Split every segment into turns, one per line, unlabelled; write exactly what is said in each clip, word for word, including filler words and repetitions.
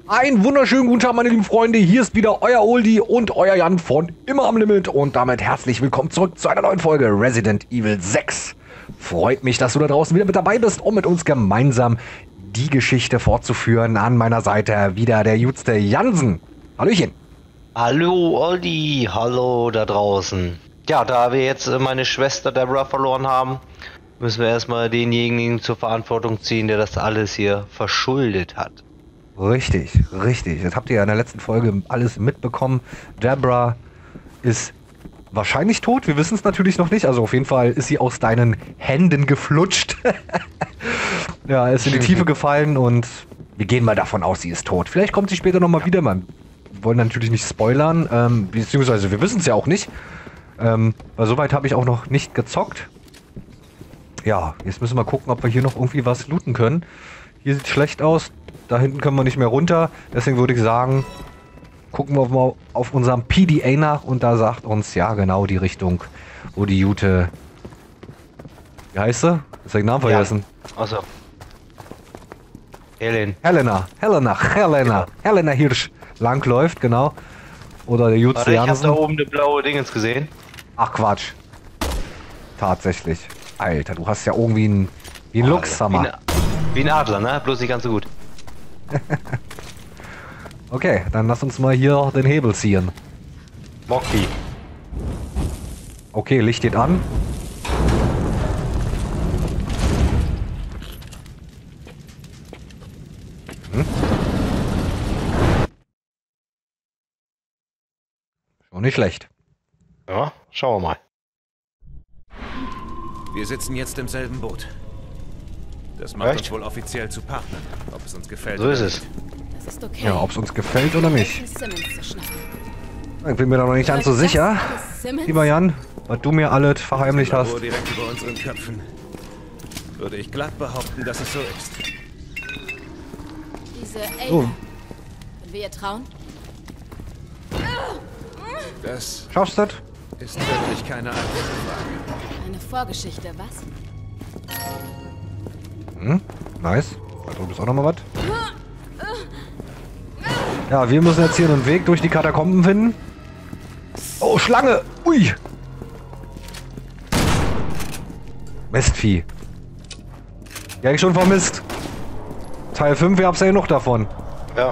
Einen wunderschönen guten Tag, meine lieben Freunde. Hier ist wieder euer Oldie und euer Jan von Immer am Limit. Und damit herzlich willkommen zurück zu einer neuen Folge Resident Evil sechs. Freut mich, dass du da draußen wieder mit dabei bist, um mit uns gemeinsam die Geschichte fortzuführen. An meiner Seite wieder der Jutste Jansen. Hallöchen.
Hallo Oldie, hallo da draußen. Ja, da wir jetzt meine Schwester Deborah verloren haben, müssen wir erstmal denjenigen zur Verantwortung ziehen, der das alles hier verschuldet hat.
Richtig, richtig. Das habt ihr ja in der letzten Folge alles mitbekommen. Deborah ist wahrscheinlich tot. Wir wissen es natürlich noch nicht. Also auf jeden Fall ist sie aus deinen Händen geflutscht. Ja, ist in die Tiefe gefallen und wir gehen mal davon aus, sie ist tot. Vielleicht kommt sie später nochmal wieder. Wir wollen natürlich nicht spoilern, ähm, beziehungsweise wir wissen es ja auch nicht. Ähm, weil soweit habe ich auch noch nicht gezockt. Ja, jetzt müssen wir gucken, ob wir hier noch irgendwie was looten können. Hier sieht es schlecht aus. Da hinten können wir nicht mehr runter. Deswegen würde ich sagen, gucken wir mal auf unserem P D A nach. Und da sagt uns, ja genau, die Richtung, wo die Jute... Wie heißt sie? Ist der Name vergessen?
Ja. Achso. Helen.
Helena. Helena. Helena. Genau. Helena Hirsch langläuft, genau. Oder der Jutze
Jansen. Ich hab da oben eine blaue Dingens gesehen.
Ach Quatsch. Tatsächlich. Alter, du hast ja irgendwie ein, wie ein oh, Luchshammer.
Wie, wie ein Adler, ne? Bloß nicht ganz so gut.
Okay, dann lass uns mal hier den Hebel ziehen.
Mocky.
Okay, Licht geht an. Hm? Schon nicht schlecht.
Ja, schauen wir mal.
Wir sitzen jetzt im selben Boot. Das macht Echt? uns wohl offiziell zu Partnern, ob es uns gefällt.
So ist es.
Das ist okay.
Ja, ob es uns gefällt oder nicht. Ich bin mir da noch nicht ganz so sicher. Lieber Jan, was du mir alles verheimlicht hast.
Direkt über unseren Köpfen. Würde ich glatt behaupten, dass es so ist.
Diese Ada.
So.
Können wir ihr trauen?
Das
Schaffst du das?
ist wirklich keine einfache Frage.
Eine Vorgeschichte, was?
Hm, nice. Da drüben ist auch noch mal was. Ja, wir müssen jetzt hier einen Weg durch die Katakomben finden. Oh, Schlange! Ui! Mistvieh. Ja, ich schon vermisst. Teil fünf, wir haben's ja noch davon.
Ja.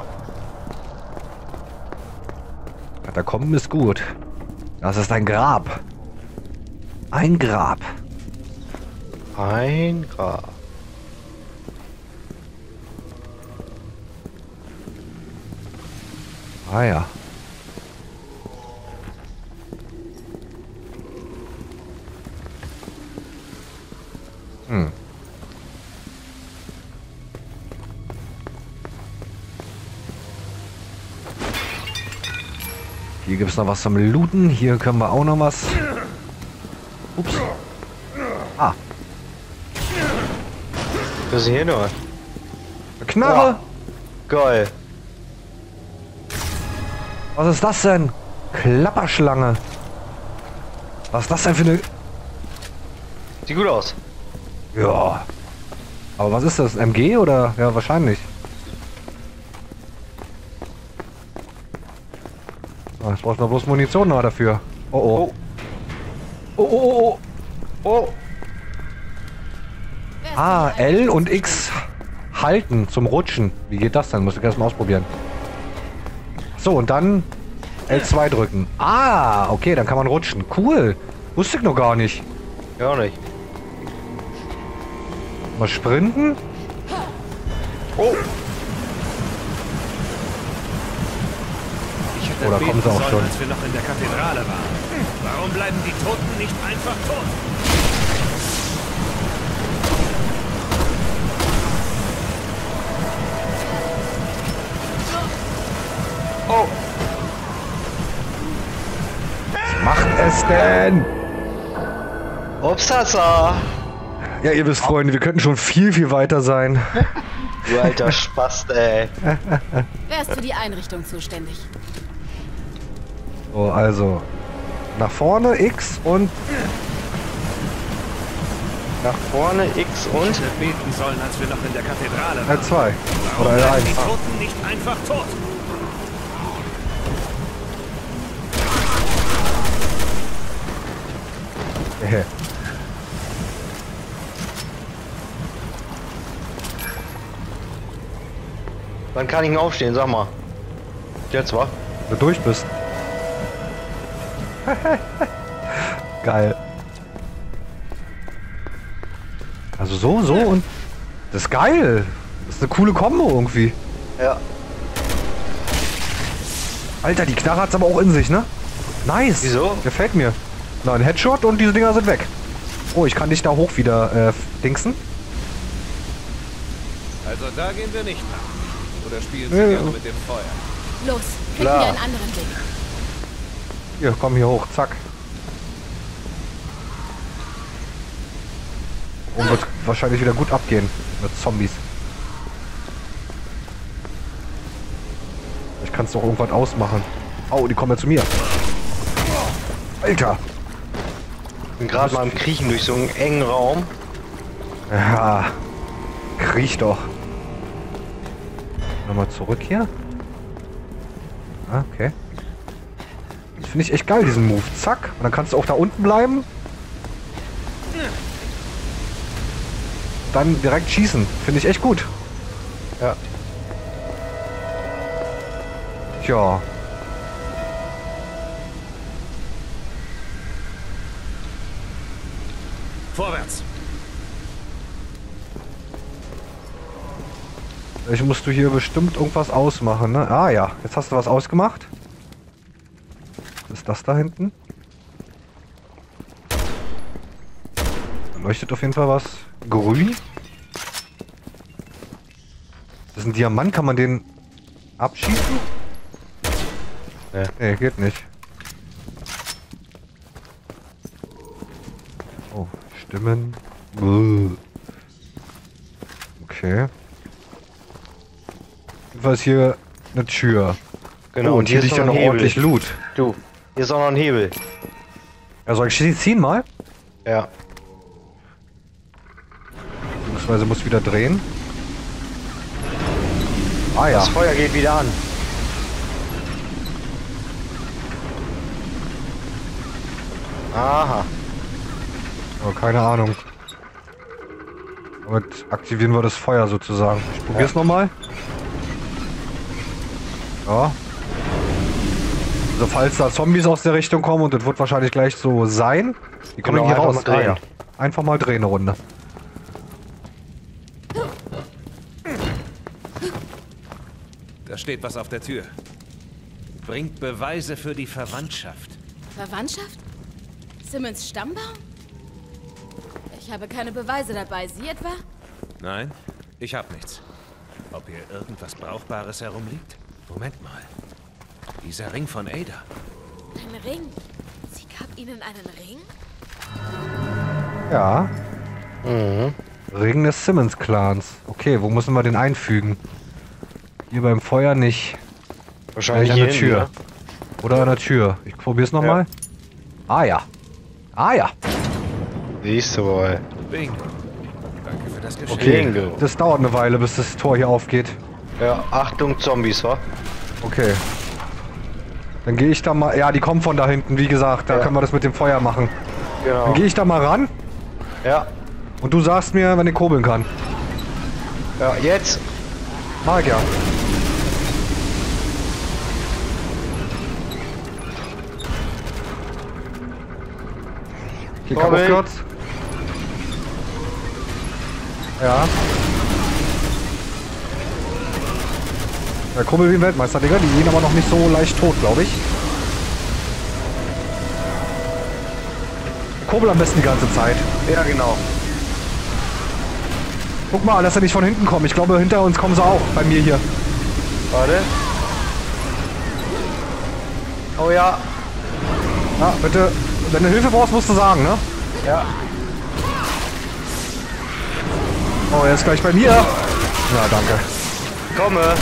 Katakomben ist gut. Das ist ein Grab. Ein Grab.
Ein Grab.
Ah ja. Hm. Hier gibt es noch was zum Looten. Hier können wir auch noch was. Ups. Ah.
Was ist hier nur?
Eine Knarre.
Oh, geil.
Was ist das denn? Klapperschlange. Was ist das denn für eine...
Sieht gut aus.
Ja. Aber was ist das? M G oder? Ja, wahrscheinlich. Ah, jetzt braucht man bloß Munition noch dafür. Oh oh. Oh oh oh oh. Oh. Ah, L und X halten zum Rutschen. Wie geht das dann? Muss ich erst mal ausprobieren. So, und dann L zwei drücken. Ah, okay, dann kann man rutschen. Cool. Wusste ich noch gar nicht.
Ja, auch nicht.
Mal sprinten.
Oh.
Ich hätte
Oder kommen sie auch
sollen,
schon?
als wir noch in der Kathedrale waren. Warum bleiben die Toten nicht einfach tot?
Oh.
Was macht es denn?
Upsasa.
Ja, ihr wisst, Freunde, wir könnten schon viel, viel weiter sein.
Du alter Spast, ey.
Wer ist für die Einrichtung zuständig?
So, also nach vorne X und
Nach vorne, X und...
Wir beten sollen, als wir noch in der Kathedrale
L
waren.
zwei.
Warum
Oder L
bleiben
eins.
die Toten nicht einfach tot?
Hehe.
Wann kann ich denn aufstehen? Sag mal. Jetzt war.
Wenn du durch bist. Geil. Also so, so und... Das ist geil. Das ist eine coole Kombo irgendwie.
Ja.
Alter, die Knarre hat's aber auch in sich, ne? Nice.
Wieso?
Gefällt mir. Na, ein Headshot und diese Dinger sind weg. Oh, ich kann dich da hoch wieder äh, dingsen.
Also da gehen wir nicht nach. Oder spielen sie
Ja,
gerne
ja.
mit dem Feuer?
Los, finden
Klar.
wir einen anderen Weg.
Hier, komm hier hoch. Zack. Und wird wahrscheinlich wieder gut abgehen mit Zombies. Ich kann es doch irgendwann ausmachen. Oh, die kommen ja zu mir. Alter.
Bin gerade mal am Kriechen durch so einen engen Raum.
Ja. Kriech doch. Nochmal zurück hier. Ah, okay. Das finde ich echt geil, diesen Move. Zack. Und dann kannst du auch da unten bleiben. Dann direkt schießen. Finde ich echt gut.
Ja.
Tja.
Vorwärts!
Ich musst du hier bestimmt irgendwas ausmachen, ne? Ah ja, jetzt hast du was ausgemacht. Was ist das da hinten? Da leuchtet auf jeden Fall was. Grün. Das ist ein Diamant, kann man den abschießen?
Ja.
Nee, geht nicht. Oh, Stimmen. Bäh. Okay. Was hier eine Tür.
Genau,
Oh, und hier
ist
liegt ja
noch
noch
ein Hebel.
ordentlich Loot.
Du, hier ist auch noch ein Hebel.
Ja, soll ich sie ziehen mal?
Ja.
Beziehungsweise muss wieder drehen. Ah ja.
Das Feuer geht wieder an. Aha.
Oh, keine Ahnung. Damit aktivieren wir das Feuer sozusagen. Ich probier's
Ja.
nochmal. Ja. Also falls da Zombies aus der Richtung kommen, und das wird wahrscheinlich gleich so sein. Die kommen
Genau,
hier
einfach
raus.
mal drehen.
Ah, ja. Einfach mal drehen eine Runde.
Da steht was auf der Tür. Bringt Beweise für die Verwandtschaft.
Verwandtschaft? Simmons Stammbaum? Ich habe keine Beweise dabei. Sie etwa?
Nein, ich hab nichts. Ob hier irgendwas Brauchbares herumliegt? Moment mal. Dieser Ring von Ada.
Ein Ring. Sie gab Ihnen einen Ring?
Ja.
Mhm.
Ring des Simmons-Clans. Okay, wo müssen wir den einfügen? Hier beim Feuer nicht.
Wahrscheinlich
an
hier
der
hinten,
Tür.
ne?
Oder an der Tür. Ich probier's nochmal. Ah ja. Ah ja.
Siehst du wohl.
Bingo. Danke für das Geschenk.
Okay.
Bingo.
Das dauert eine Weile, bis das Tor hier aufgeht.
Ja, Achtung Zombies, wa?
Okay. Dann gehe ich da mal... Ja, die kommen von da hinten, wie gesagt. Da
Ja.
können wir das mit dem Feuer machen.
Genau.
Dann gehe ich da mal ran
Ja.
und du sagst mir, wenn ich kurbeln kann.
Ja, jetzt.
Mach ich ja. Hier kann
Kurbeln.
aufwärts. Ja. Ja, Kurbel wie ein Weltmeister, Digga. Die gehen aber noch nicht so leicht tot, glaube ich. Kurbel am besten die ganze Zeit.
Ja, genau.
Guck mal, dass sie nicht von hinten kommen. Ich glaube, hinter uns kommen sie auch. Bei mir hier.
Warte. Oh ja.
Ja, bitte. Wenn du Hilfe brauchst, musst du sagen, ne?
Ja.
Oh, er ist gleich bei mir. Ja, danke.
Komme.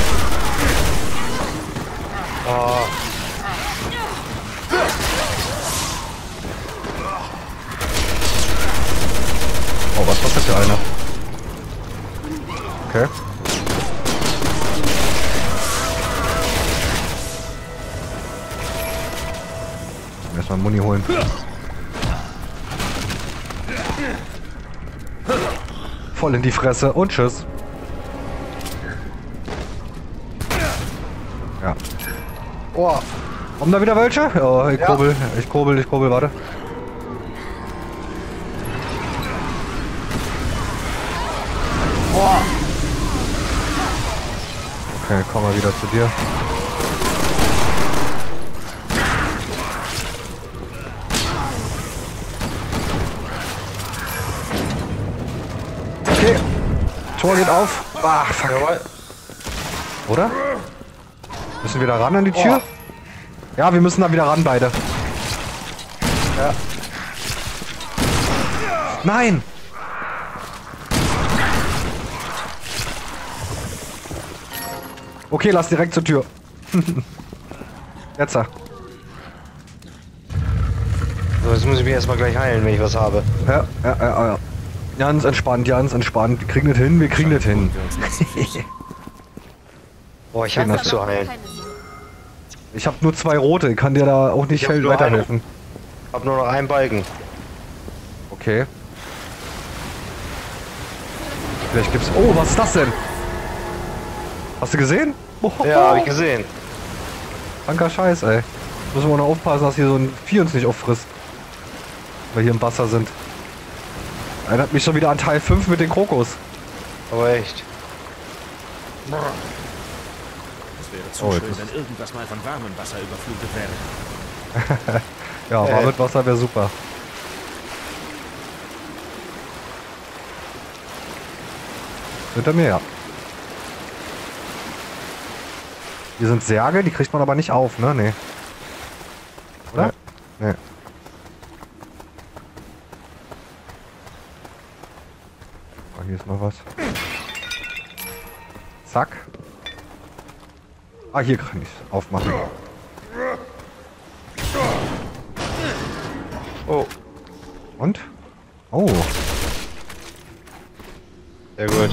Oh.
Oh, was ist das für einer? Okay. Erstmal Muni holen. Voll in die Fresse und tschüss. Ja. Oh. Kommen da wieder welche? Oh, ich
Ja.
kurbel, ich kurbel, ich kurbel, warte.
Boah.
Okay, komm mal wieder zu dir. Okay. Tor geht auf. Ah, fuck.
Jawohl.
Oder? Müssen wir da ran an die Tür? Ja, wir müssen da wieder ran, beide.
Ja.
Nein! Okay, lass direkt zur Tür. Jetzt.
So, jetzt muss ich mich erstmal gleich heilen, wenn ich was habe.
Ja, ja, ja, ja. Ganz entspannt, ganz entspannt. Wir kriegen das hin, wir kriegen das hin.
Wir uns noch zu Füßen.
Boah, ich hab
Das
nichts zu heilen.
Keine Sorge.
Ich habe nur zwei rote, ich kann dir da auch nicht
Ich hab
viel
nur
weiterhelfen.
Hab nur noch einen Balken.
Okay. Vielleicht gibt's. Oh, was ist das denn? Hast du gesehen? Oh,
Ja, hab ich gesehen.
Kranker Scheiß, ey. Müssen wir noch aufpassen, dass hier so ein Vieh uns nicht auffrisst. Weil wir hier im Wasser sind. Erinnert mich schon wieder an Teil fünf mit den Krokos.
Aber echt.
Es wäre zu
Oh,
schön,
jetzt
wenn irgendwas mal von warmem Wasser überflutet wäre.
Ja,
Äh.
warmes Wasser wäre super. Hinter mir, ja. Hier sind Särge, die kriegt man aber nicht auf, ne? Nee. Oder? Nee. Oh, hier ist noch was. Zack. Ah, hier kann ich es aufmachen.
Oh,
Und? Oh.
sehr gut.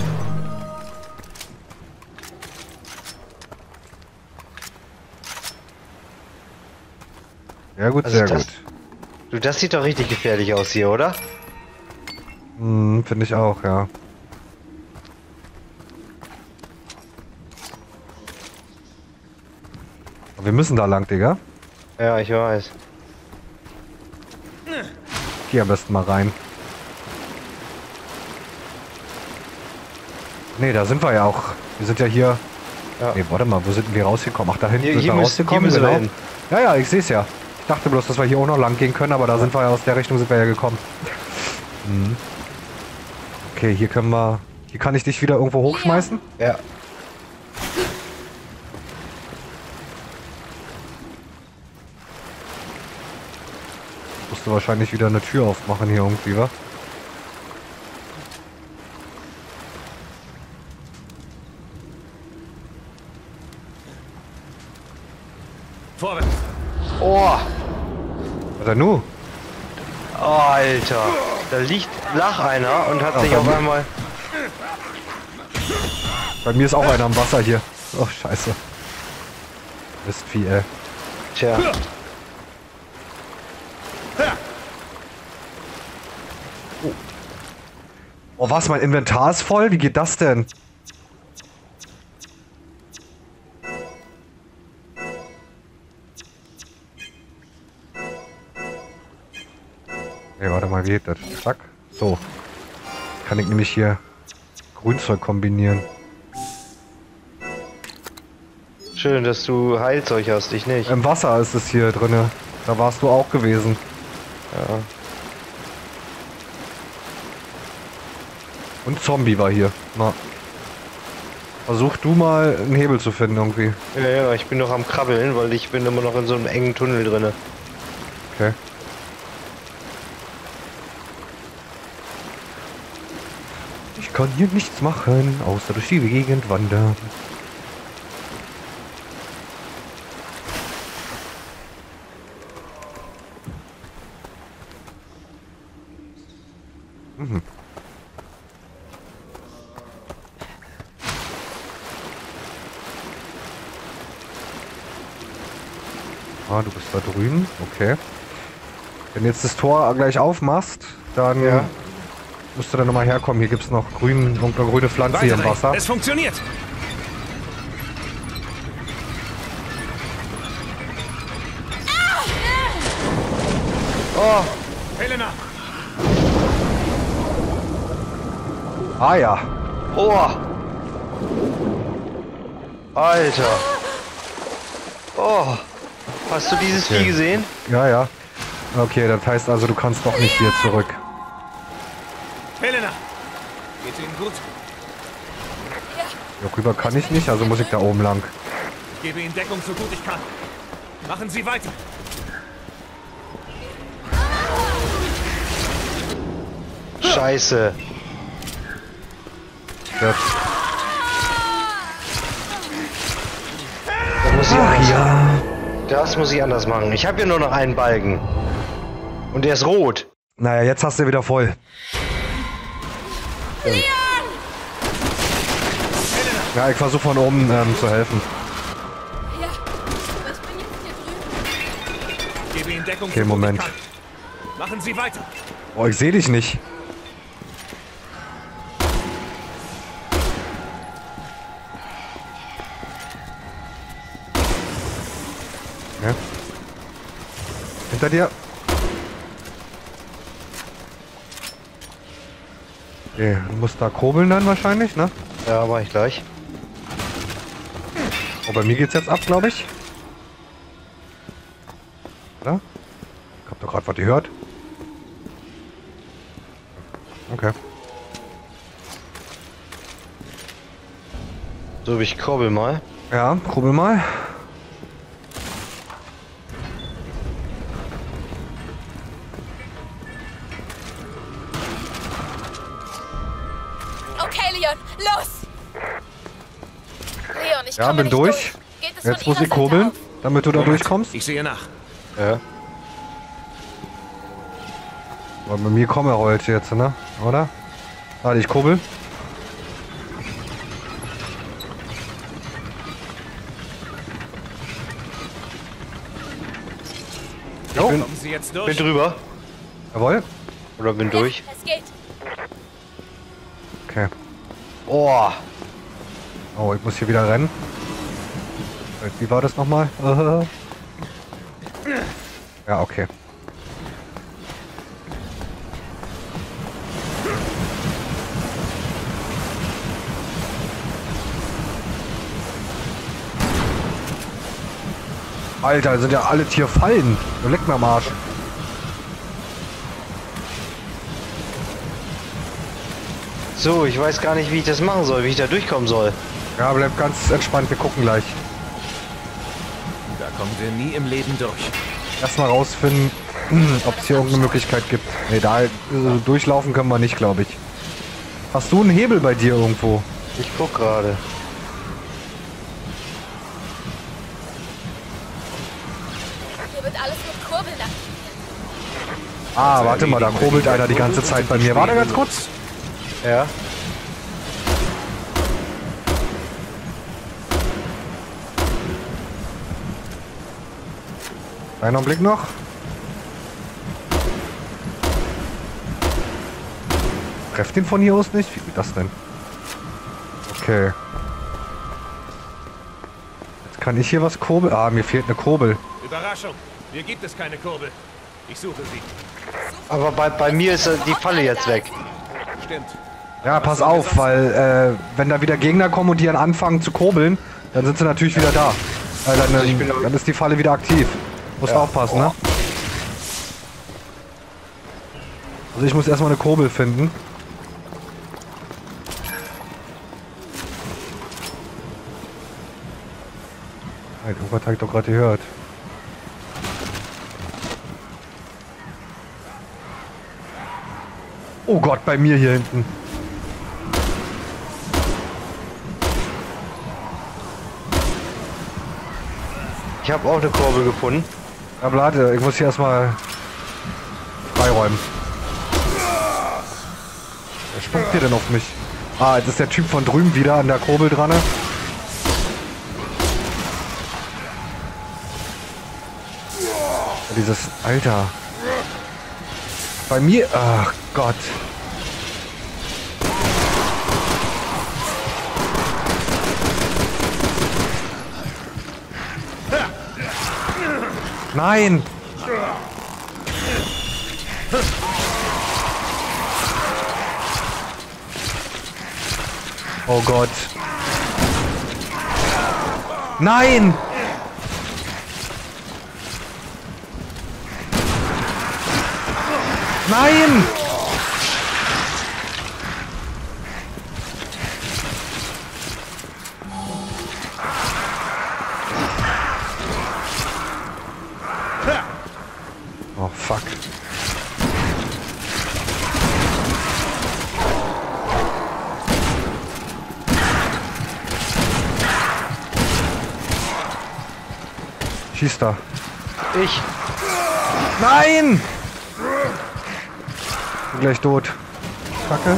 Sehr gut,
Also
sehr
das-
gut.
Du, das sieht doch richtig gefährlich aus hier, oder?
Hm, finde ich auch, ja. Aber wir müssen da lang, Digga.
Ja, ich weiß.
Geh am besten mal rein. Nee, da sind wir ja auch. Wir sind ja hier.
Ja.
Nee, warte mal, wo sind denn wir rausgekommen? Ach, da hinten
Hier-
sind
hier
wir
müssen-
rausgekommen,
hier müssen wir
genau.
hin.
Ja, ja, ich sehe es ja. Ich dachte bloß, dass wir hier auch noch lang gehen können, aber da sind wir ja aus der Richtung sind wir ja gekommen. Mhm. Okay, hier können wir. Hier kann ich dich wieder irgendwo hochschmeißen.
Ja.
Musst du wahrscheinlich wieder eine Tür aufmachen hier irgendwie, wa?
Vorwärts!
Oh,
Oder nu?
oh, Alter. Da liegt, lach einer und hat
Ja,
sich
bei
auf
mir-
einmal...
Bei mir ist auch einer am Wasser hier. Oh, scheiße. Mistvieh, ey.
Tja.
Oh, was? Mein Inventar ist voll? Wie geht das denn? Nee, warte mal, wie geht das? Zack. So. Kann ich nämlich hier Grünzeug kombinieren.
Schön, dass du Heilzeug hast, ich nicht.
Im Wasser ist es hier drinne. Da warst du auch gewesen.
Ja.
Und Zombie war hier. Na. Versuch du mal einen Hebel zu finden irgendwie.
Ja, ja, ich bin noch am Krabbeln, weil ich bin immer noch in so einem engen Tunnel drinne.
Okay. Ich kann hier nichts machen, außer durch die Gegend wandern. Mhm. Ah, du bist da drüben. Okay. Wenn du jetzt das Tor gleich aufmachst, dann
Ja.
musst du dann nochmal herkommen. Hier gibt es noch grün, irgendeine grüne Pflanze hier im
Weiter.
Wasser.
Es funktioniert.
Oh,
Helena.
Ah ja.
oh. Alter. Oh. Hast du dieses Vieh gesehen?
Ja, ja. Okay, das heißt also, du kannst doch nicht hier zurück.
Helena. Geht's Ihnen gut?
Hier rüber kann ich nicht, also muss ich da oben lang.
Ich gebe Ihnen Deckung so gut ich kann. Machen Sie weiter.
Scheiße.
Das,
Das muss ich anders
ja.
machen. Das muss ich anders machen. Ich habe hier nur noch einen Balken. Und der ist rot.
Naja, jetzt hast du wieder voll. Ja, ich versuche von oben ähm, zu helfen.
Ja, aber ich bin jetzt hier drüben.
Ich gebe Ihnen Deckung
Okay,
so gut
Moment.
ich kann. Machen Sie weiter.
Oh, ich sehe dich nicht. Ja. Hinter dir. Okay, du musst da kurbeln dann wahrscheinlich, ne?
Ja, mach ich gleich.
Oh, bei mir geht's jetzt ab, glaube ich. Oder? Ich hab doch gerade was gehört. Okay.
So, ich kurbel mal.
Ja, kurbel mal.
Okay, Leon, los! Leon, ich
Ja,
komme
bin
nicht
durch.
Geht es von
Jetzt muss
Ihrer
ich
Seite
kurbeln,
auf?
damit du da durchkommst.
Ich sehe nach.
Ja.
Aber bei mir kommen wir heute jetzt, ne? Oder? Warte, ich kurbel. Jo,
Kommen Sie jetzt durch.
Bin drüber.
jawohl.
Oder bin durch.
Es geht.
Okay.
Oh.
Oh, ich muss hier wieder rennen. Wie war das nochmal? Ja, okay. Alter, sind ja alle Tier fallen. Du leck mir am Arsch.
So, ich weiß gar nicht, wie ich das machen soll, wie ich da durchkommen soll.
Ja, bleib ganz entspannt, wir gucken gleich.
Da kommen wir nie im Leben durch.
Erstmal rausfinden, ob es hier irgendeine Möglichkeit gibt. Ne, da äh, durchlaufen können wir nicht, glaube ich. Hast du einen Hebel bei dir irgendwo?
Ich guck gerade.
Hier wird alles mit Kurbeln aktiviert.
Ah, warte mal, da kurbelt einer die ganze Zeit bei mir. Warte ganz kurz.
Ja.
Einen Augenblick noch. Trefft den von hier aus nicht? Wie geht das denn? Okay. Jetzt kann ich hier was kurbeln. Ah, mir fehlt eine Kurbel.
Überraschung. Hier gibt es keine Kurbel. Ich suche sie.
Aber bei, bei mir ist äh, die Falle jetzt weg.
Stimmt.
Ja, pass auf, weil äh, wenn da wieder Gegner kommen und die dann anfangen zu kurbeln, dann sind sie natürlich wieder da. Äh, dann,
Ich bin-
dann ist die Falle wieder aktiv. Musst du aufpassen, ne? Also ich muss erstmal eine Kurbel finden. Nein, irgendwas hab ich doch gerade gehört. Oh Gott, bei mir hier hinten.
Ich habe auch eine Kurbel gefunden.
Aber warte, ich muss hier erstmal freiräumen. Wer spuckt hier denn auf mich? Ah, jetzt ist der Typ von drüben wieder an der Kurbel dran. Ne? Dieses, Alter. Bei mir, ach Gott. Nein! Oh Gott. Nein! Nein! Oh fuck. Schieß da.
Ich.
Nein! Bin gleich tot. Kacke.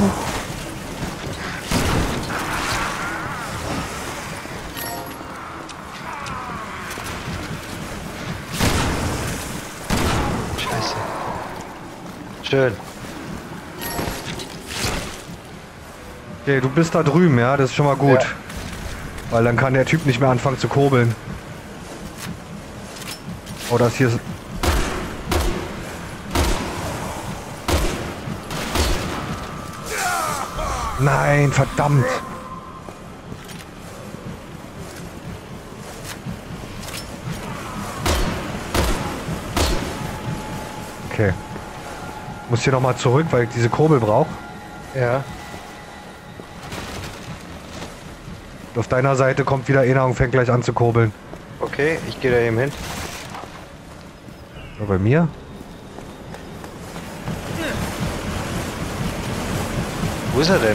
Scheiße. Schön.
Okay, du bist da drüben, ja? Das ist schon mal gut.
Ja.
Weil dann kann der Typ nicht mehr anfangen zu kurbeln. Oh, das hier ist... Nein, verdammt. Okay. Ich muss hier nochmal zurück, weil ich diese Kurbel brauche.
Ja.
Auf deiner Seite kommt wieder einer und fängt gleich an zu kurbeln.
Okay, ich gehe da eben hin.
Nur bei mir?
Wo ist er denn?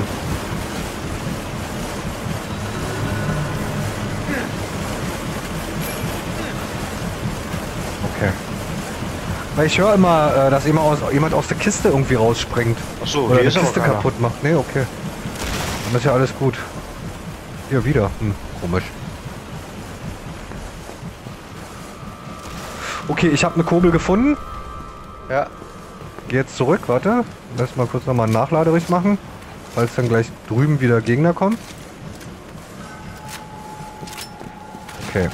Okay. Weil ich höre immer, äh, dass jemand aus, jemand aus der Kiste irgendwie rausspringt.
Ach so,
Oder
hier
die
ist aber
Kiste
keiner.
kaputt macht. Nee, okay. Dann ist ja alles gut. Hier wieder. Hm, komisch. Okay, ich habe eine Kurbel gefunden.
Ja.
Geh jetzt zurück, warte. Lass mal kurz nochmal einen Nachladericht machen. Falls dann gleich drüben wieder Gegner kommen. Okay.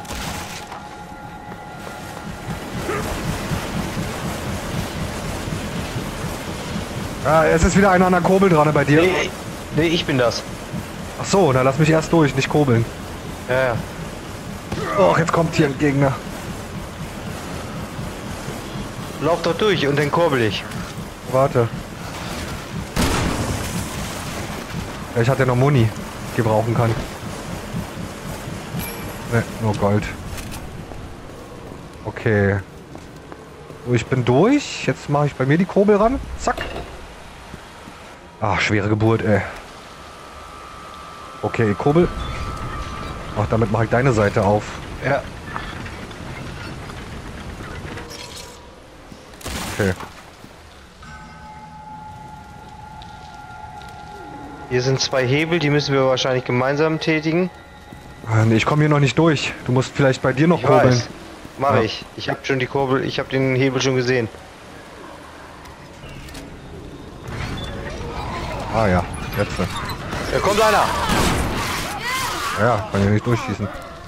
Ah, es ist wieder einer an der Kurbel dran bei dir.
Nee, nee, ich bin das.
Ach so, dann lass mich erst durch, nicht kurbeln.
Ja, ja.
Oh, jetzt kommt hier ein Gegner.
Lauf doch durch und dann kurbel ich.
Warte. Vielleicht hat er noch Muni gebrauchen kann. Ne, nur Gold. Okay. So, ich bin durch. Jetzt mache ich bei mir die Kurbel ran. Zack. Ach, schwere Geburt, ey. Okay, Kurbel. Ach, damit mache ich deine Seite auf.
Ja.
Okay.
Hier sind zwei Hebel, die müssen wir wahrscheinlich gemeinsam tätigen.
Ah, nee, ich komme hier noch nicht durch. Du musst vielleicht bei dir noch
Ich
kurbeln.
weiß. Mach
Ja.
ich. Ich habe schon die Kurbel, ich habe den Hebel schon gesehen.
Ah ja, jetzt.
Da kommt einer.
Ja, kann ja nicht durchschießen.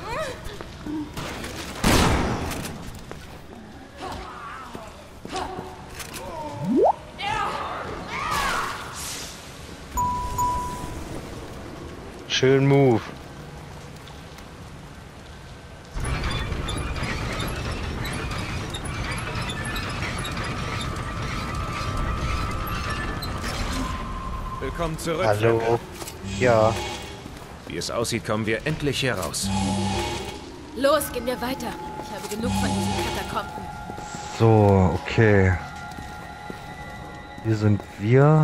Schön Move.
Willkommen zurück.
Hallo.
Fremde.
Ja.
Wie es aussieht, kommen wir endlich hier raus.
Los, gehen wir weiter. Ich habe genug von diesen Katakomben.
So, okay. Hier sind wir.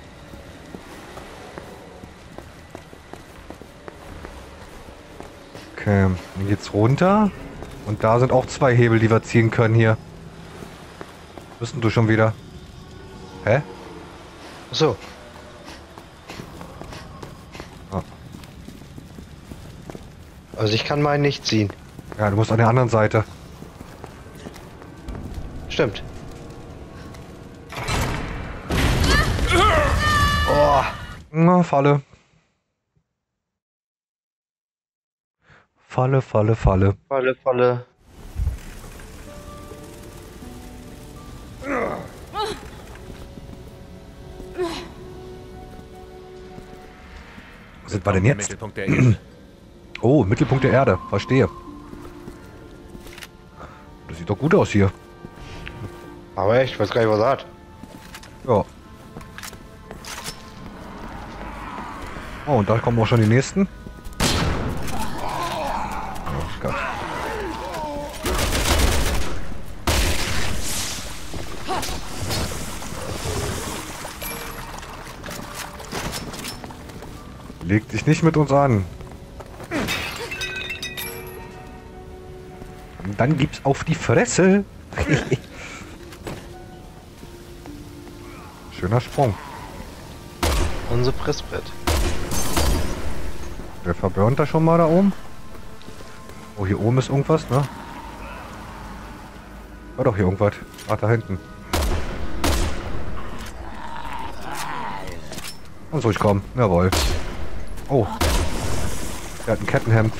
Okay, dann geht's runter. Und da sind auch zwei Hebel, die wir ziehen können hier. Bist denn du schon wieder? Hä?
So.
Ah.
Also ich kann meinen nicht ziehen.
Ja, du musst an der anderen Seite.
Stimmt. Oh.
Na, Falle. Falle, Falle, Falle.
Falle, Falle.
Wo sind wir denn jetzt?
Mittelpunkt der Erde.
Oh, Mittelpunkt der Erde. Verstehe. Das sieht doch gut aus hier.
Aber echt, ich weiß gar nicht, was er hat.
Ja. Oh, und da kommen auch schon die nächsten. Oh Gott. Leg dich nicht mit uns an. Und dann gibt's auf die Fresse. Schöner Sprung.
Unser Pressbrett.
Wer verburnt da schon mal da oben? Oh, hier oben ist irgendwas, ne? War doch hier irgendwas. Ah, da hinten. Und so, ich komm. Jawohl. Oh. Der hat ein Kettenhemd.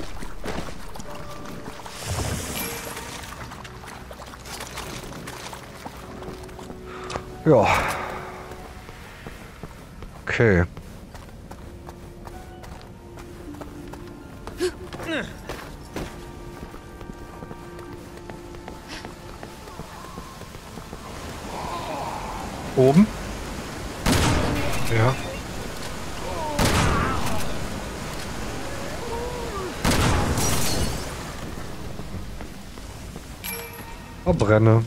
Ja. Okay. Oben?
Ja.
Verbrenne.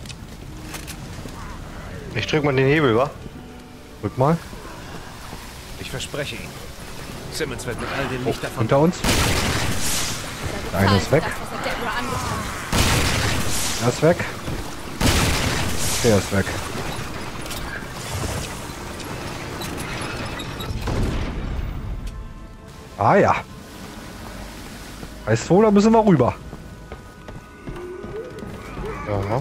Ich drück mal den Hebel, wa?
Drück mal.
Ich verspreche Ihnen. Simmons wird mit all dem
Oh,
nicht davon.
hinter uns. Der eine ist weg.
Das, was er Deborah angetan hat.
Der ist weg. Der ist weg. Ah ja. Weißt du, da müssen wir rüber.
Ja.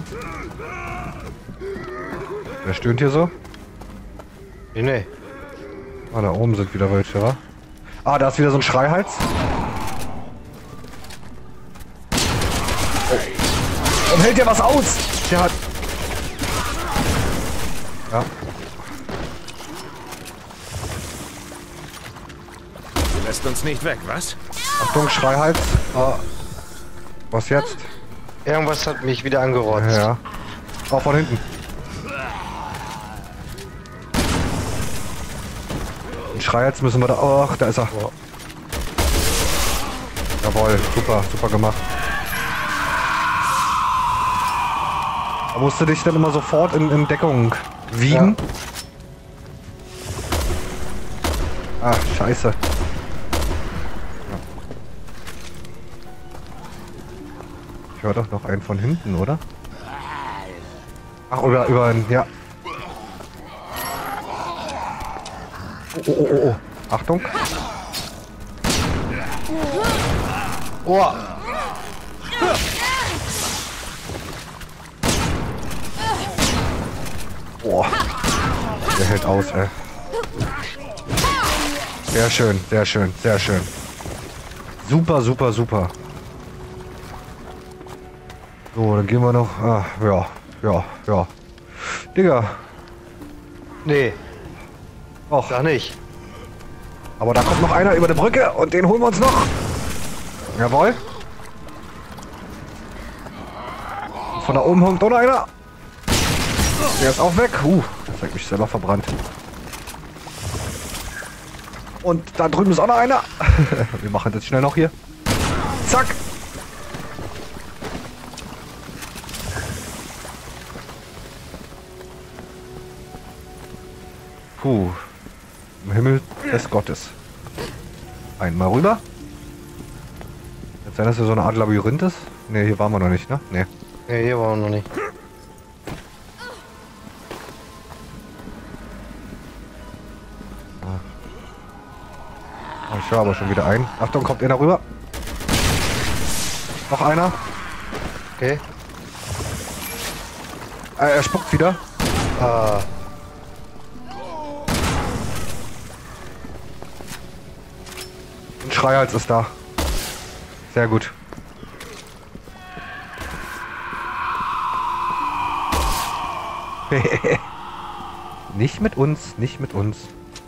Wer stöhnt hier so?
Nee, nee.
Ah, da oben sind wieder welche, wa? Ah, da ist wieder so ein Schreihals. Oh. Und hält der was aus? Der hat... Ja.
Du lässt uns nicht weg, was?
Achtung, Schreihals. Ah. Was jetzt?
Irgendwas hat mich wieder angerotzt.
Ja. Auch von hinten. Den Schreihals müssen wir da... Ach, da ist er.
Ja.
Jawohl, super, super gemacht. Da musst du dich dann immer sofort in, in Deckung wiegen. Ja. Ah, scheiße. Ja. Ich höre doch noch einen von hinten, oder? Ach, über, über einen, ja. Oh, oh, oh, oh. Achtung.
Oh.
Boah. Der hält aus, ey. Sehr schön, sehr schön, sehr schön. Super, super, super. So, dann gehen wir noch. Ah, ja, ja, ja. Digga.
Nee,
Och,
gar nicht.
aber da kommt noch einer über die Brücke und den holen wir uns noch. Jawohl. Und von da oben kommt auch noch einer. Der ist auch weg. Uh, das hat mich selber verbrannt. Und da drüben ist auch noch einer. Wir machen das schnell noch hier. Zack. Puh. Im Himmel des Gottes. Einmal rüber. Jetzt sein, dass hier so eine Art Labyrinth ist. Ne, hier waren wir noch nicht, ne? Ne.
Nee, hier waren wir noch nicht.
Ich höre aber schon wieder ein. Achtung, kommt einer rüber. Noch einer.
Okay.
Äh, er spuckt wieder.
Ah.
Ein Schreihals ist da. Sehr gut. Nicht mit uns, nicht mit uns.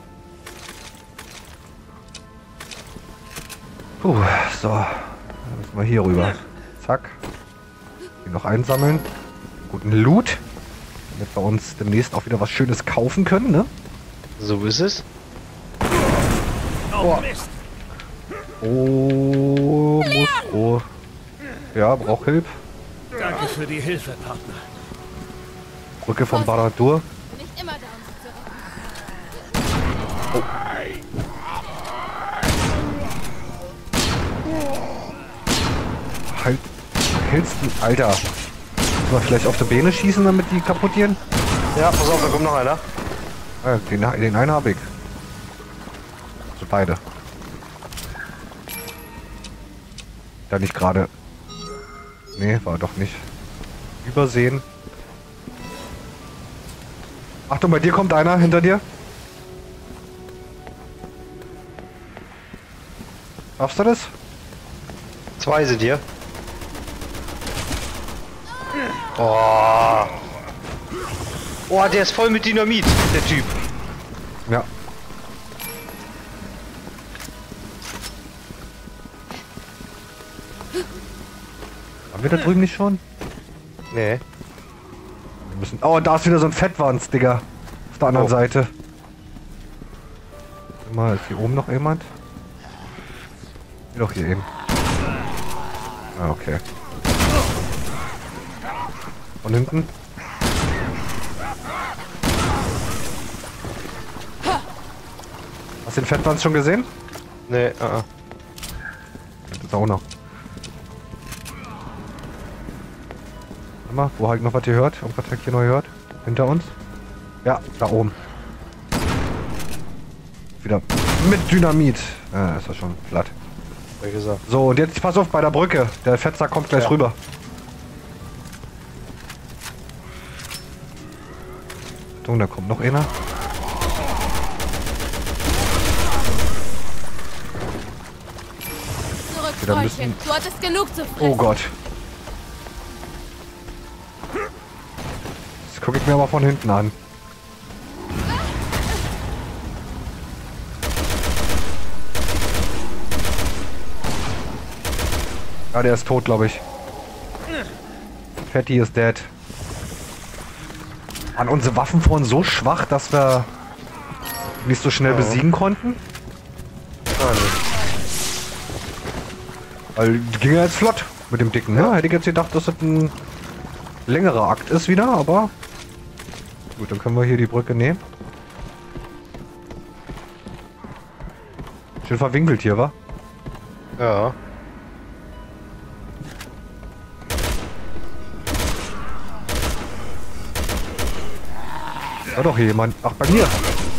Puh, so. Dann müssen wir hier rüber. Zack. Hier noch einsammeln. Guten Loot. Damit wir uns demnächst auch wieder was Schönes kaufen können, ne?
So ist es.
Oh, Mist.
Oh, muss. Oh. Ja, braucht Hilfe.
Danke für die Hilfe, Partner.
Brücke von Barad-dûr.
Nicht immer da, um sie zu retten.
Halt. Hältst du. Alter. Müssen wir vielleicht auf die Beine schießen, damit die kaputt gehen?
Ja, pass auf, da kommt noch einer.
Ja, den, den einen habe ich. Also beide. Da nicht gerade. Nee, war doch nicht. Übersehen. Achtung, bei dir kommt einer hinter dir. Schaffst du das?
Zwei sind hier. Oh. Oh, der ist voll mit Dynamit, der Typ.
Ja. Haben wir da drüben nicht schon?
Nee.
Wir müssen. Oh, und da ist wieder so ein Fettwanz, Digga. Auf der anderen
Oh.
Seite. Mal, ist hier oben noch jemand? Doch, hier eben. Ah, okay. Von hinten. Hast du den Fettwanz schon gesehen?
Nee, uh -uh.
Das ist auch noch. Warte mal, wo halt noch was hier hört? Irgendwas hat hier noch gehört? Hinter uns? Ja, da oben. Wieder mit Dynamit. Ah, ist das schon platt.
Wie gesagt.
So, und jetzt pass auf bei der Brücke. Der Fettsack kommt gleich
Ja.
rüber. Achtung, da kommt noch einer.
Zurück,
Wir
Freundchen.
müssen-
Du hattest genug zu fressen.
Oh Gott. Das gucke ich mir aber von hinten an. Ja, der ist tot, glaube ich. Fatty is dead. Waren unsere Waffen vorhin so schwach, dass wir nicht so schnell
Ja.
besiegen konnten?
Ah, nee.
Weil die ging ja jetzt flott mit dem Dicken, ne? Hätte ich jetzt gedacht, dass das ein längerer Akt ist wieder, aber gut, dann können wir hier die Brücke nehmen. Schön verwinkelt hier, wa?
Ja.
War doch hier jemand. Ach, bei mir.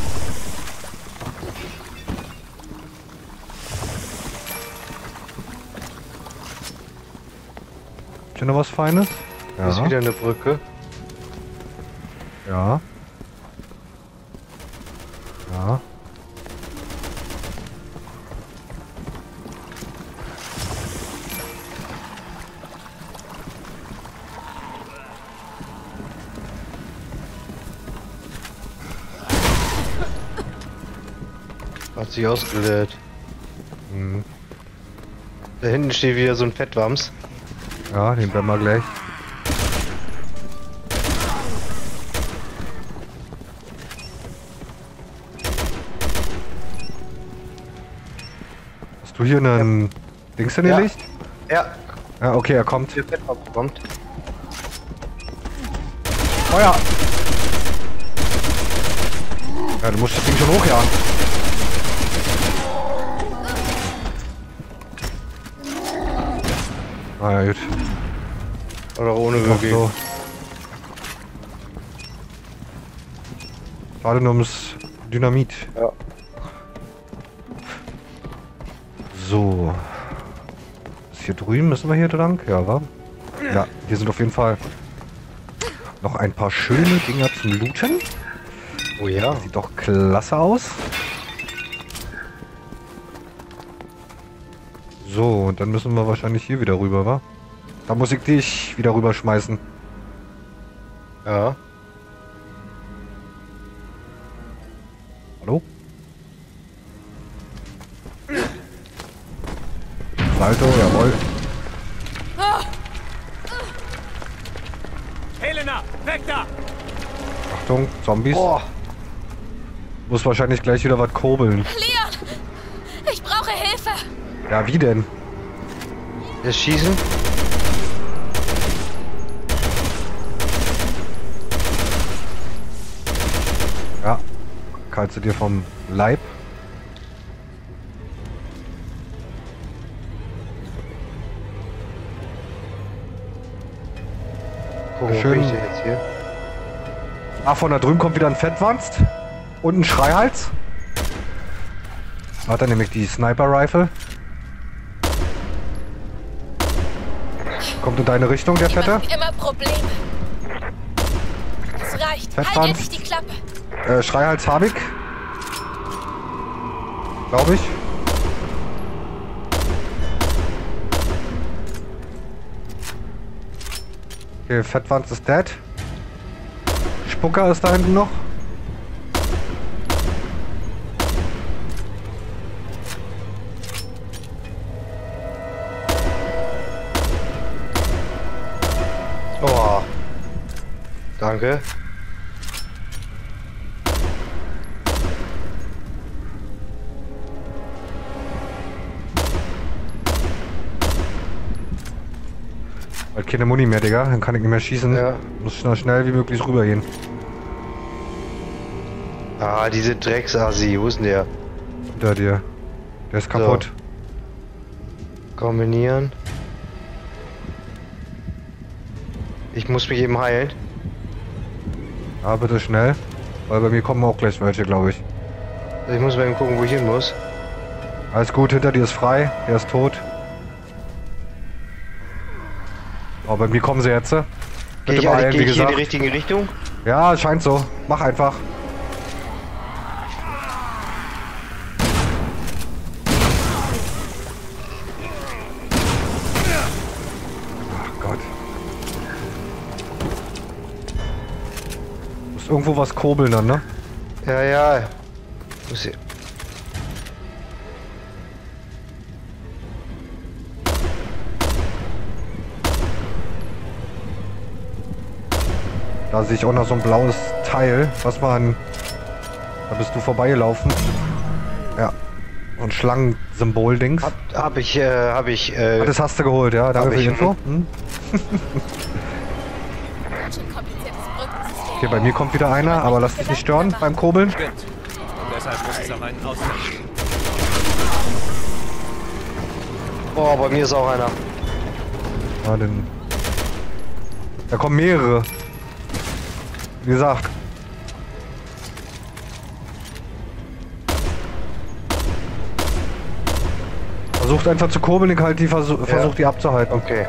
Ist hier noch was Feines?
Hier ist wieder eine Brücke.
Ja. Ja.
Hat sich ausgelöst.
Hm.
Da hinten steht wieder so ein Fettwams.
Ja, den bleiben wir gleich. Hast du hier einen Dings in
Ja.
Licht?
Ja,
Ja, okay, er kommt.
der Fettwams kommt.
Feuer! Ja, du musst das Ding schon hochjagen. Ah ja, gut.
Oder ohne
Ach
Würfel.
so. Schade nur ums Dynamit.
Ja.
So. Ist hier drüben? Müssen wir hier lang? Ja, wa? Ja, hier sind auf jeden Fall Noch ein paar schöne Dinger zum Looten.
Oh ja.
Sieht doch klasse aus. So, und dann müssen wir wahrscheinlich hier wieder rüber, wa? Da muss ich dich wieder rüberschmeißen.
Ja.
Hallo? Salto, jawohl.
Helena, weg da!
Achtung, Zombies.
Boah.
Muss wahrscheinlich gleich wieder was kurbeln.
Leon! Ich brauche Hilfe!
Ja, wie denn?
Das Schießen?
Ja. Kannst du dir vom Leib.
Gucken, wo
Schön.
bin ich denn jetzt hier?
Ah, von da drüben kommt wieder ein Fettwanst. Und ein Schreihals. Hat er nämlich die Sniper-Rifle. Kommt in deine Richtung, der Fette.
Immer Probleme. Es reicht. Halt
Fettwanst.
endlich die Klappe.
Äh, Schreihals habe ich. Glaube ich. Okay, Fettwanst ist dead. Spucker ist da hinten noch.
Oh. Danke.
Halt keine Muni mehr, Digga. Dann kann ich nicht mehr schießen.
Ja.
Muss schnell, schnell wie möglich rübergehen.
Ah, diese Drecksassi. Wo ist denn der?
Hinter dir. Der ist kaputt.
Kombinieren. Ich muss mich eben heilen.
Ja, bitte schnell. Weil bei mir kommen auch gleich welche, glaube ich.
Ich muss mal eben gucken, wo ich hin muss.
Alles gut, hinter dir ist frei. Der ist tot. Aber bei mir kommen sie jetzt.
Gehe
Bitte
ich,
beeilen,
geh
wie
ich hier in
gesagt.
die richtige Richtung?
Ja, scheint so. Mach einfach. Ach Gott. Muss irgendwo was kurbeln dann, ne?
Ja, ja. Muss hier.
Da sehe ich auch noch so ein blaues Teil, was man... Da bist du vorbeigelaufen. Ja. So ein Schlangensymbol-Dings.
Hab, hab ich, äh, hab ich, äh,
Ah, das hast du geholt, ja? Danke
hab
für die
ich,
Info. Hm?
Ganz schön kompliziertes Brückensystem.
Okay, bei mir kommt wieder einer, aber lass dich nicht stören beim Kurbeln.
Stimmt. Und deshalb muss es auch einen Ausgang geben.
oh, bei mir ist auch einer.
Ja, denn... Da kommen mehrere. Wie gesagt. Versucht einfach zu kurbeln, ich halt die versuch,
Ja.
versucht die abzuhalten.
Okay.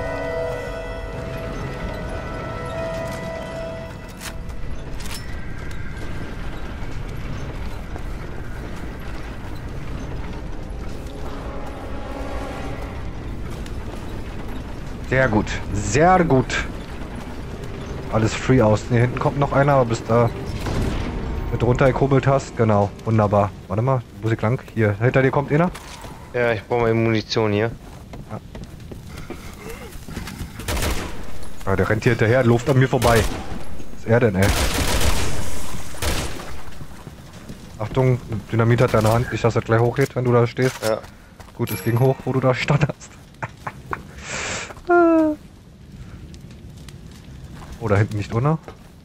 Sehr gut. Sehr gut. Alles free aus. Hier hinten kommt noch einer, aber bis da mit runtergekurbelt hast. Genau. Wunderbar. Warte mal. Muss ich lang? Hier. Hinter dir kommt einer.
Ja, ich brauche mal Munition hier.
Ja, der rennt hier hinterher. Luft an mir vorbei. Was ist er denn, ey? Achtung. Dynamit hat deine Hand. Nicht, dass er gleich hochgeht, wenn du da stehst.
Ja.
Gut, es ging hoch, wo du da standest. Oder hinten nicht unter.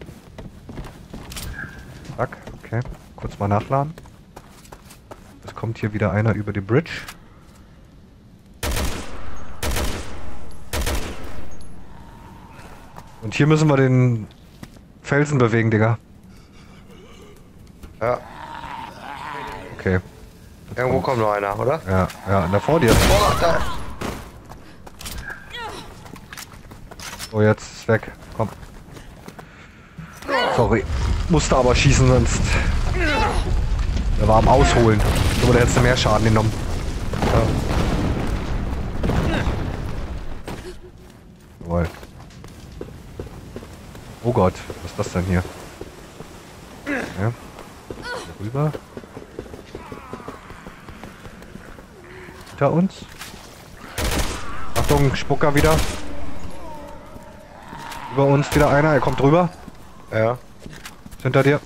Zack, okay. Kurz mal nachladen. Es kommt hier wieder einer über die Bridge. Und hier müssen wir den Felsen bewegen, Digga.
Ja.
Okay.
Irgendwo kommt noch einer, oder?
Ja, ja, da vor dir.
Oh, da.
Oh, jetzt ist weg. Komm. Sorry. Musste aber schießen, sonst... Der war am Ausholen. Aber der hätte mehr Schaden genommen. Ja. Jawohl. Oh Gott, was ist das denn hier? Ja. Rüber. Hinter uns. Achtung, Spucker wieder. Über uns wieder einer, er kommt rüber.
Ja.
Ist hinter dir.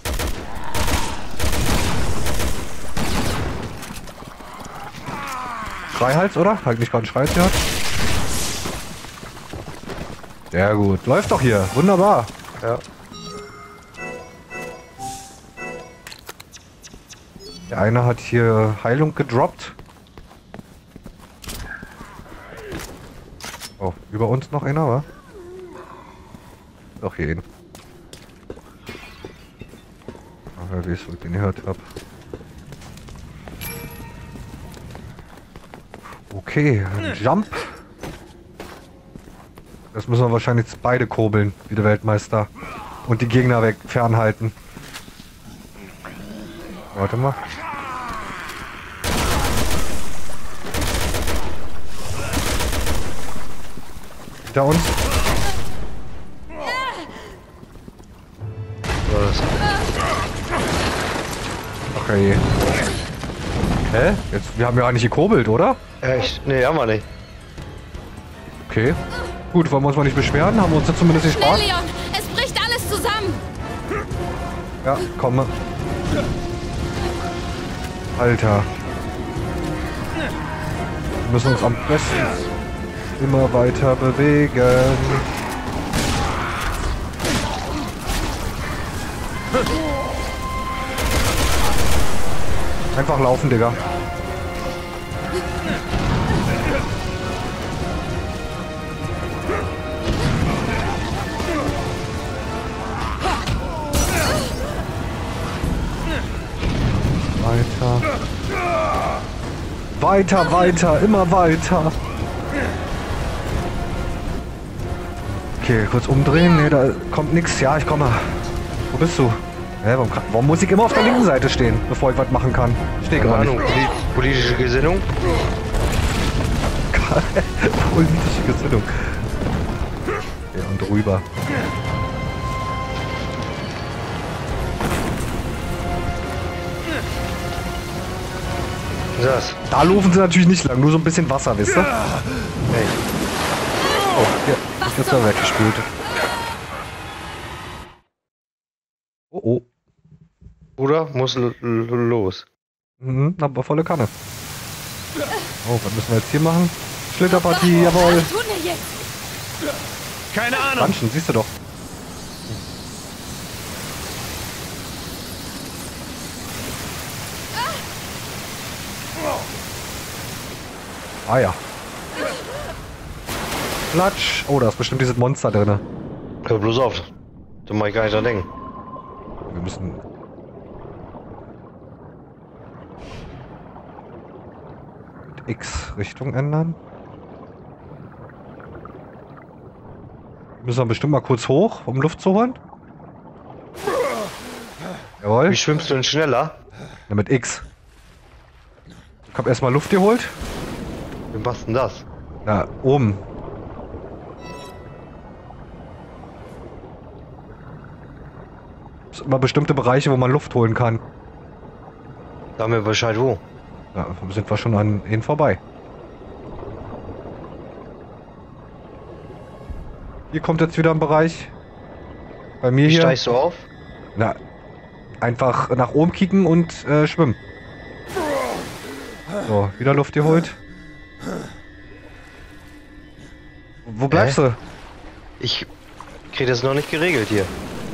Schreihals, oder? Halt nicht gerade einen Schreihals gehabt. Sehr gut. Läuft doch hier. Wunderbar.
Ja.
Der eine hat hier Heilung gedroppt. Oh, über uns noch einer, wa? Doch, hier hin. Ach, wie ich es den gehört habe. Okay, Jump. Das müssen wir wahrscheinlich jetzt beide kurbeln, wie der Weltmeister. Und die Gegner weg fernhalten. Warte mal. Hinter uns.
Was?
Okay. Hä? Jetzt, wir haben ja eigentlich gekurbelt, oder?
Echt? Nee, haben wir nicht.
Okay. Gut, wollen wir uns mal nicht beschweren? Haben wir uns jetzt zumindest nicht
Schnell,
Spaß?
Leon! Es bricht alles zusammen!
Ja, komm mal. Alter. Wir müssen uns am besten immer weiter bewegen. Einfach laufen, Digga. Weiter. Weiter, weiter, immer weiter. Okay, kurz umdrehen. Ne, da kommt nix. Ja, ich komme. Wo bist du? Hä, warum, kann, warum muss ich immer auf der linken Seite stehen, bevor ich was machen kann? Stehe
Keine
gerade
Ahnung.
nicht.
Poli politische Gesinnung?
Politische Gesinnung. Ja, und rüber.
Das.
Da laufen sie natürlich nicht lang, nur so ein bisschen Wasser, wisst ihr?
Hey.
Oh, hier, jetzt ist er weggespült. Oh, oh.
Bruder, muss l- l- los.
Mhm, aber volle Kanne. Oh, was müssen wir jetzt hier machen? Schlitterpartie, jawohl.
Was tun wir jetzt?
Keine Ahnung.
Manchen, siehst du doch. Ah ja. Platsch. Oh, da ist bestimmt dieses Monster drin.
Hör bloß auf. Da mach ich gar nicht dran denken.
Wir müssen... Mit X Richtung ändern. Müssen wir bestimmt mal kurz hoch, um Luft zu holen. Jawohl.
Wie schwimmst du denn schneller?
Ja, mit X. Ich hab erstmal Luft geholt.
Wie machst du denn das?
Ja, oben. Es gibt immer bestimmte Bereiche, wo man Luft holen kann.
Sag mir Bescheid wo.
Ja, sind wir schon an ihnen vorbei. Hier kommt jetzt wieder ein Bereich. Bei mir
Wie
hier.
steigst du auf?
Na, einfach nach oben kicken und äh, schwimmen. So, wieder Luft geholt. Wo bleibst
Hä?
du?
Ich krieg das noch nicht geregelt hier.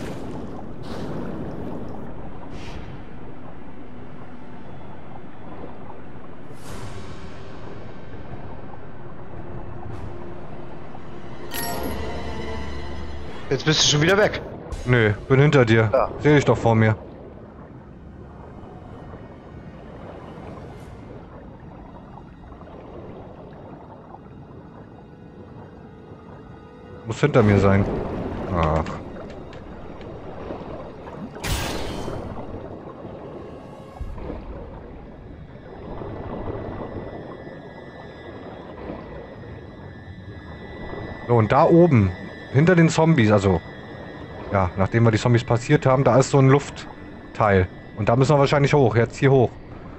Jetzt bist du schon wieder weg.
Nö, bin hinter dir.
Ja.
Seh dich doch vor mir. Muss hinter mir sein. Ach. So, und da oben, hinter den Zombies, also, ja, nachdem wir die Zombies passiert haben, da ist so ein Luftteil. Und da müssen wir wahrscheinlich hoch, jetzt hier hoch.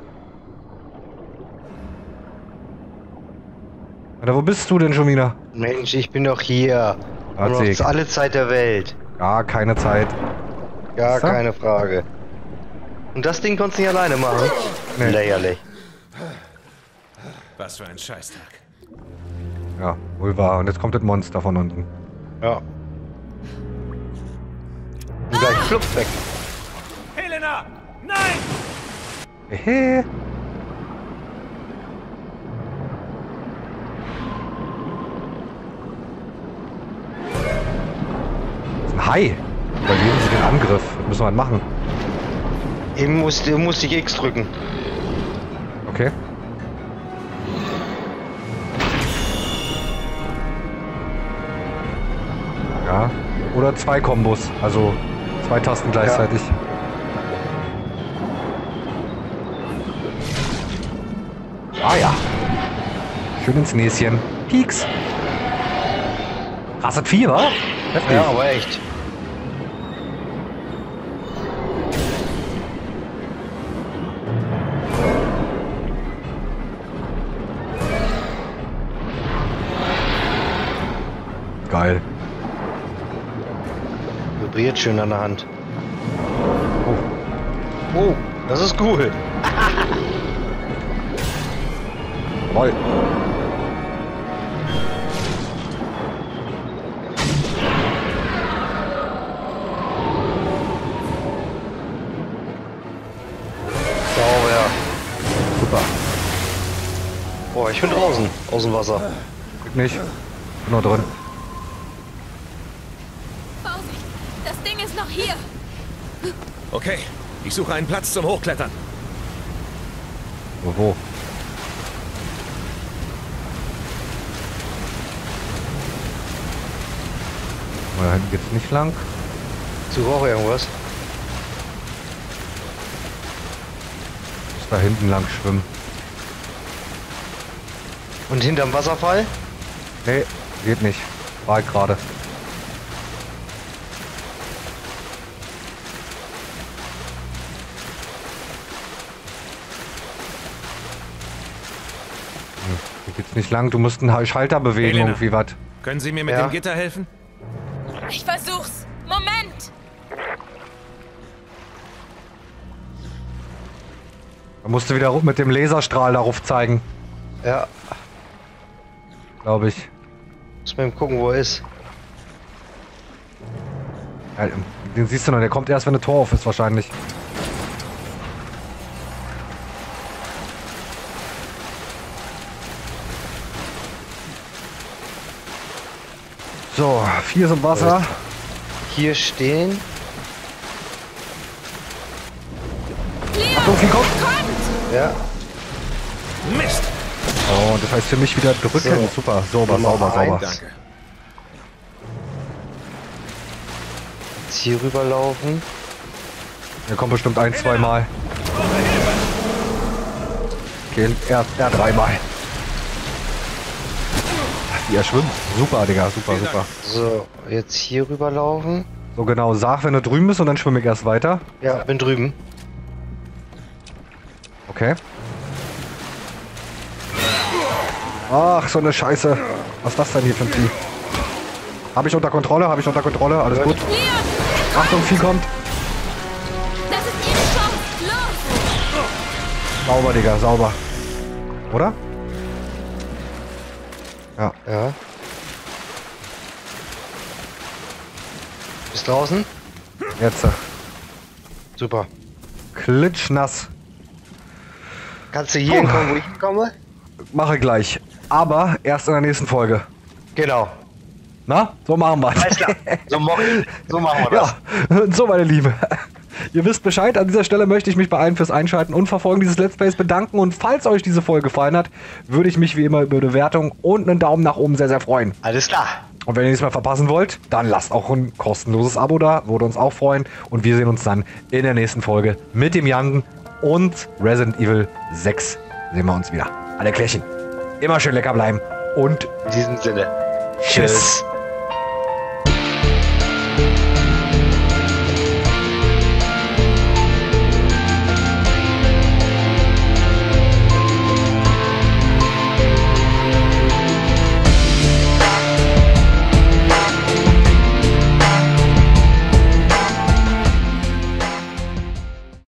Alter, wo bist du denn schon wieder?
Mensch, ich bin doch hier. Und noch
Ratzik.
alle Zeit der Welt.
Gar keine Zeit.
Gar
So.
keine Frage. Und das Ding konntest du nicht alleine machen?
Nee.
Lächerlich.
Was für ein Scheißtag.
Ja, wohl wahr. Und jetzt kommt das Monster von unten.
Ja. Und gleich flupp weg.
Helena! Nein!
Hehe. Das ist ein Hai. Überleben Sie den Angriff. Was müssen wir denn machen?
Eben musste, musste ich X drücken.
Okay. Ja. Oder zwei Kombos. Also zwei Tasten gleichzeitig. Ah ja. Schön ins Näschen. Pieks. Rasset Vieh, wa? Heftig.
Ja, aber echt.
Geil.
Vibriert schön an der Hand.
Oh.
Oh, das ist cool.
Jawohl.
Sauber.
Super.
Boah, ich bin draußen. Aus dem Wasser.
Ich nicht. Bin nur drin.
Vorsicht! Das Ding ist noch hier!
Okay, ich suche einen Platz zum Hochklettern.
Wo, wo? Da hinten geht's nicht lang.
Suche auch irgendwas.
Muss da hinten lang schwimmen.
Und hinterm Wasserfall?
Nee, geht nicht. War ich gerade. Hm, hier geht's nicht lang. Du musst einen Schalter bewegen,
Helena.
irgendwie was.
Können Sie mir mit
Ja.
dem Gitter helfen?
Ich versuch's! Moment!
Da musst du wieder mit dem Laserstrahl darauf zeigen,
Ja.
glaube ich.
Muss mal eben gucken, wo er ist.
Ja, den siehst du noch, der kommt erst, wenn der Tor auf ist, wahrscheinlich. So, vier ist im Wasser.
Hier stehen.
Achtung, viel kommt.
Ja.
Mist!
Oh, das heißt für mich wieder drücken.
So.
Super, sauber,
Nummer
sauber, sauber.
eins.
Danke.
Jetzt hier rüberlaufen.
Der kommt bestimmt ein, zwei Mal. Okay, er, er dreimal. Wie er schwimmt. Super, Digga, super,
Vielen
super.
Dank.
So, jetzt hier rüberlaufen.
So genau, sag, wenn du drüben bist und dann schwimme ich erst weiter.
Ja, bin drüben.
Okay. Ach, so eine Scheiße. Was ist das denn hier für ein Vieh? Habe ich unter Kontrolle, habe ich unter Kontrolle, alles gut.
Hier!
Achtung, Vieh kommt.
Das ist Ihre Chance! Los!
Sauber, Digga, sauber. Oder? Ja.
Ja. Bist draußen?
Jetzt. äh,
Super.
Klitschnass.
Kannst du hier hinkommen, wo ich hinkomme?
Mache gleich. Aber erst in der nächsten Folge.
Genau.
Na? So machen wir
Alles klar. So, mo- so machen wir das.
Ja, so meine Liebe. Ihr wisst Bescheid, an dieser Stelle möchte ich mich bei allen fürs Einschalten und Verfolgen dieses Let's Plays bedanken und falls euch diese Folge gefallen hat, würde ich mich wie immer über eine Bewertung und einen Daumen nach oben sehr, sehr freuen.
Alles klar.
Und wenn ihr nichts mehr verpassen wollt, dann lasst auch ein kostenloses Abo da, würde uns auch freuen und wir sehen uns dann in der nächsten Folge mit dem Young und Resident Evil sechs sehen wir uns wieder. Alle Klärchen. Immer schön lecker bleiben und
In diesem Sinne.
Tschüss.